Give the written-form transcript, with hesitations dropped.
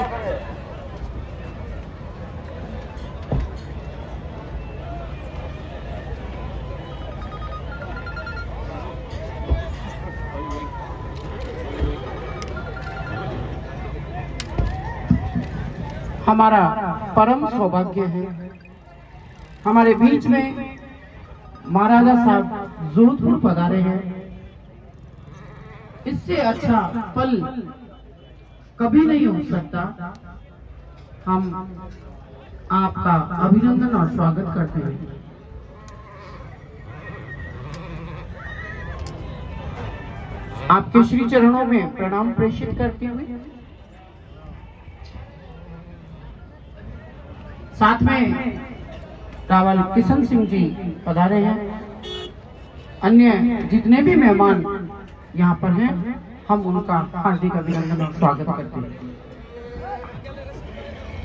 हमारा परम सौभाग्य है हमारे बीच में महाराजा साहब जोधपुर पधारे हैं। इससे अच्छा पल कभी नहीं हो सकता। हम आपका अभिनंदन और स्वागत करते हैं। आपके श्री चरणों में प्रणाम प्रेषित करते हुए साथ में रावल किशन सिंह जी पधारे हैं। अन्य जितने भी मेहमान यहाँ पर हैं हम उनका हार्दिक अभिनंदन और स्वागत करते हैं।